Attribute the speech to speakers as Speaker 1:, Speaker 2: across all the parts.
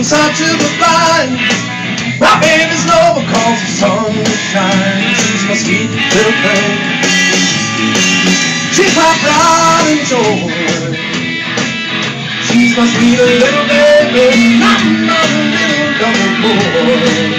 Speaker 1: sight to the blind. My baby's low because the sun will shine. She's my sweet little thing. She's my pride and joy. She's my sweet little baby, not my little lover boy.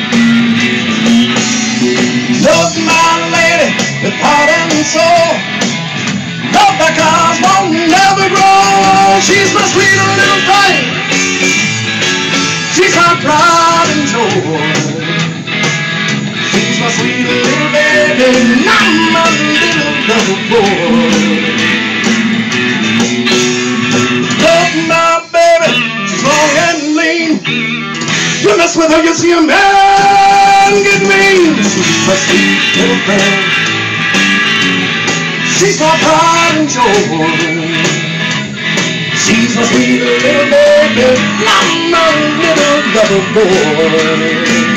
Speaker 1: Love my lady with heart and soul. Love like ours won't never grow. She's my sweet little thing. She's my pride and joy. She's my sweet little baby, not my little lover boy. Love my baby, she's long and lean. You mess with her, you see a man get mean. She's my sweet little thing. She's my pride and joy. She's my sweet little baby, not my little lover boy.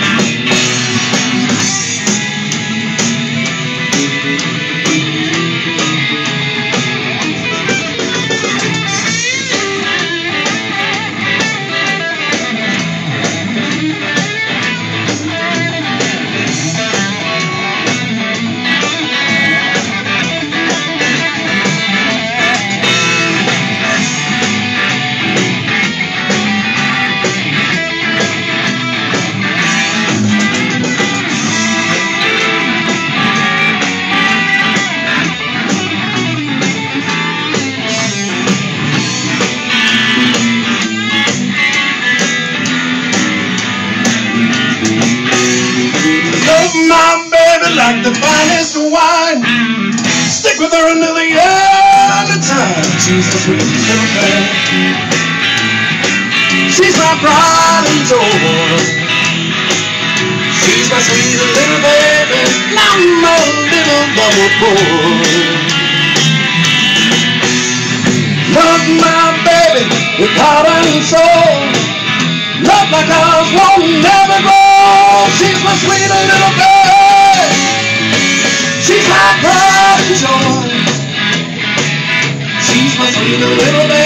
Speaker 1: My baby like the finest wine. Stick with her until the end of time. She's the sweet little thing. She's my pride and joy. She's my sweet little baby, not my little lover boy. Love my baby with heart and soul. Love like ours won't never grow. She's my sweet little baby. She's my pride and joy. She's my sweet little baby.